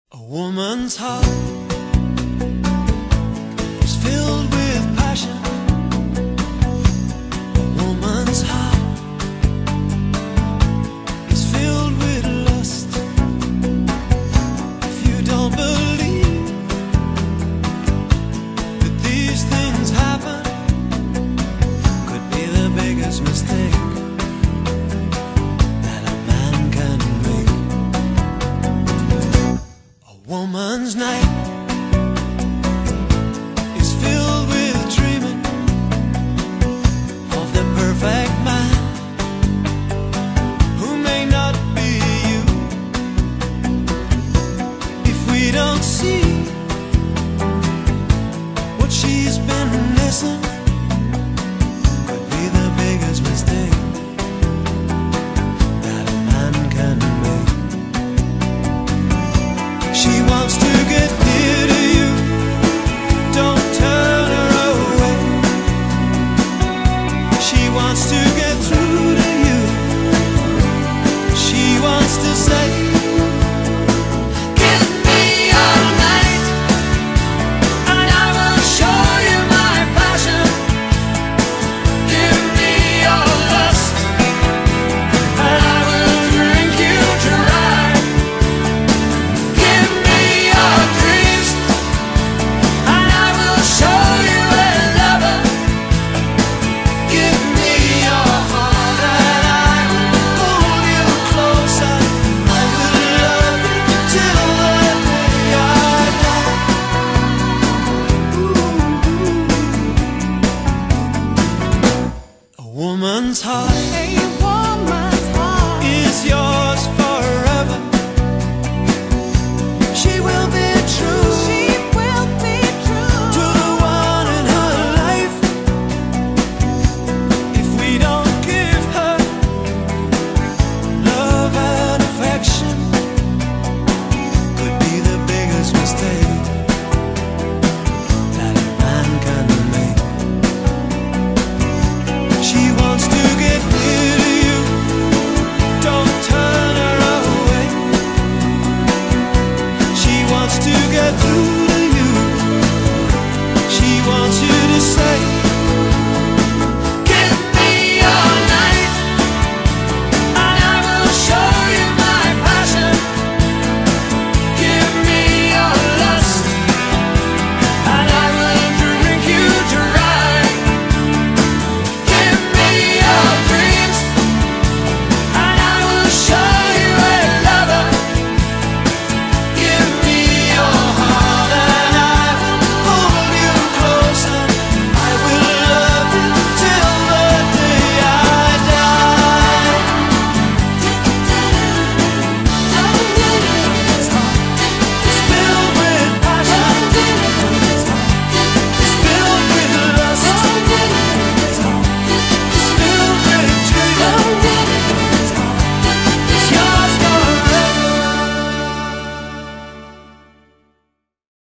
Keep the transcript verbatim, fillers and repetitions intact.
A woman's heart is filled with passion. A woman's heart is filled with lust. If you don't believe that these things happen, could be the biggest mistake that a man can make. A woman's night is filled with dreaming of the perfect man who may not be you. If we don't see what she's been missing,